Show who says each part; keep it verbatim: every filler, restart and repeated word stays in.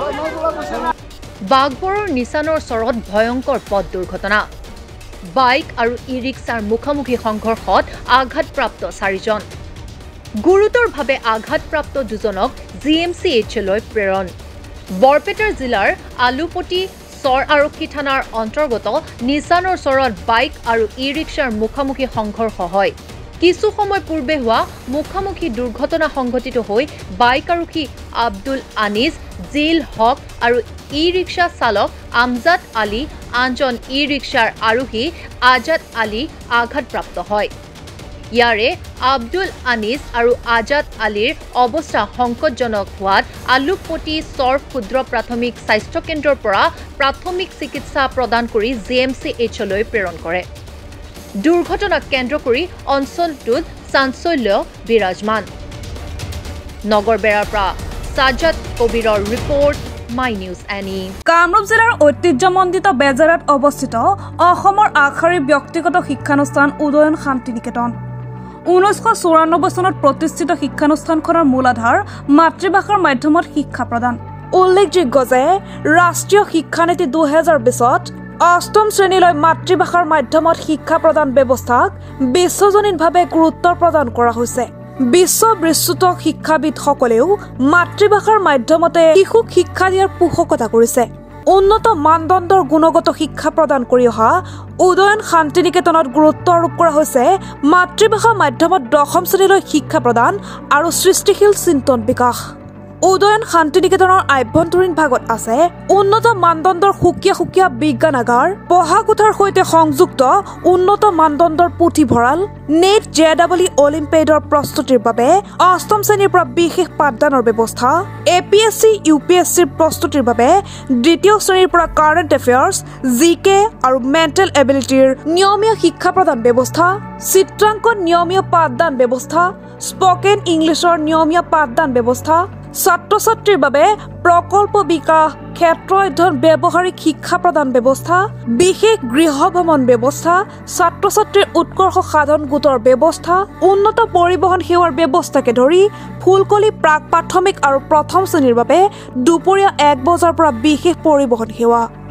Speaker 1: বাগবৰৰ নিচানৰ চৰত ভয়ংকৰ পথ দুৰ্ঘটনা বাইক আৰু ই ৰিক্সাৰ মুখামুখি সংঘৰ্ষত আঘাতপ্ৰাপ্ত চাৰিজন গুৰুতৰভাৱে আঘাতপ্ৰাপ্ত দুজনক জি এম চি এইচলৈ প্ৰেৰণ বৰপেটাৰ জিলাৰ আলুপটি চৰ আৰক্ষী থানাৰ অন্তৰ্গত নিচানৰ চৰত বাইক আৰু ই ৰিক্সাৰ মুখামুখি সংঘৰ্ষ হয় কিছু সময় পূৰ্বে হোৱা মুখামুখি দুৰ্ঘটনা সংঘটিত হৈ বাইক আৰক্ষী আব্দুল আনিজ জিল হক আৰু ই ৰিক্সা চালক আমজাদ আলী আনজন ই ৰিক্সাৰ আৰোহী আজাদ আলী আঘাতপ্ৰাপ্ত হয় ইয়াৰে আব্দুল আনিজ আৰু আজাদ আলীৰ অৱস্থা সংকটজনক হোৱাত আলুপটি চৰ ক্ষুদ্ৰ প্ৰাথমিক স্বাস্থ্য কেন্দ্ৰৰ পৰা প্ৰাথমিক চিকিৎসা প্ৰদান কৰি জি এম চি এইচলৈ প্ৰেৰণ কৰে দুৰ্ঘটনাক কেন্দ্ৰ কৰি অঞ্চলটোত চাঞ্চল্য বিৰাজমান নগৰবেৰাৰ পৰা সাজাদ কবিৰৰ ৰিপৰ্ট মাই নিউজ এনি
Speaker 2: কামৰূপ জিলাৰ ঐতিহ্যমণ্ডিত বেজাৰত অৱস্থিত অসমৰ আগশাৰীৰ ব্যক্তিগত শিক্ষানুষ্ঠান উদয়ন শান্তি নিকেতন ঊনৈছশ চৌৰান্নব্বৈ চনত প্ৰতিষ্ঠিত শিক্ষানুষ্ঠানখনৰ মূল আধাৰ মাতৃভাষাৰ মাধ্যমত শিক্ষা প্ৰদান উল্লেখযোগ্য যে ৰাষ্ট্ৰীয় শিক্ষানীতি দুহেজাৰ বিছত অষ্টম শ্ৰেণীলৈ মাতৃভাষাৰ মাধ্যমত শিক্ষা প্ৰদান ব্যৱস্থাক বিশ্বজনীনভাৱে গুৰুত্ব প্ৰদান কৰা হৈছে বিশ্ব বিস্তৃত শিক্ষাবিদসকলেও মাতৃভাষাৰ মাধ্যমতে শিশুক শিক্ষা দিয়াৰ পোষকতা কৰিছে উন্নত মানদণ্ডৰ গুণগত শিক্ষা প্ৰদান কৰি অহা উদয়ন শান্তি নিকেতনত গুৰুত্ব আৰোপ কৰা হৈছে মাতৃভাষা মাধ্যমত দশম শ্ৰেণীলৈ শিক্ষা প্ৰদান আৰু সৃষ্টিশীল চিন্তন বিকাশ উদয়ন শান্তি নিকেতনৰ আভ্যন্তৰীণ ভাগত আছে উন্নত মানদণ্ডৰ সুকীয়া সুকীয়া বিজ্ঞানাগাৰ পঢ়া কোঠাৰ সৈতে সংযুক্ত উন্নত মানদণ্ডৰ পুথিভঁৰাল নেট জে ডাবল ই অলিম্পিয়াডৰ প্ৰস্তুতিৰ বাবে অষ্টম শ্ৰেণীৰ পৰা বিশেষ পাঠদানৰ ব্যৱস্থা A P S C U P S চিৰ প্ৰস্তুতিৰ বাবে দ্বিতীয় শ্ৰেণীৰ পৰা কাৰেণ্ট এফেয়াৰ্ছ জি কে আৰু মেণ্টেল এবিলিটিৰ নিয়মীয়া শিক্ষা প্ৰদান ব্যৱস্থা চিত্ৰাংকন নিয়মীয়া পাঠদান ব্যৱস্থা স্পকেন ইংলিছৰ নিয়মীয়া পাঠদান ব্যৱস্থা ছাত্ৰ ছাত্ৰীৰ বাবে প্ৰকল্প বিকাশ ক্ষেত্ৰ অধ্যয়ন ব্যৱহাৰিক শিক্ষা প্ৰদান ব্যৱস্থা বিশেষ গৃহ ভ্ৰমণ ব্যৱস্থা ছাত্ৰ ছাত্ৰীৰ উৎকৰ্ষ সাধন গোটৰ ব্যৱস্থা উন্নত পৰিবহণ সেৱাৰ ব্যৱস্থাকে ধৰি ফুলকলি প্ৰাক প্ৰাথমিক আৰু প্ৰথম শ্ৰেণীৰ বাবে দুপৰীয়া এক বজাৰ পৰা বিশেষ পৰিবহণ সেৱা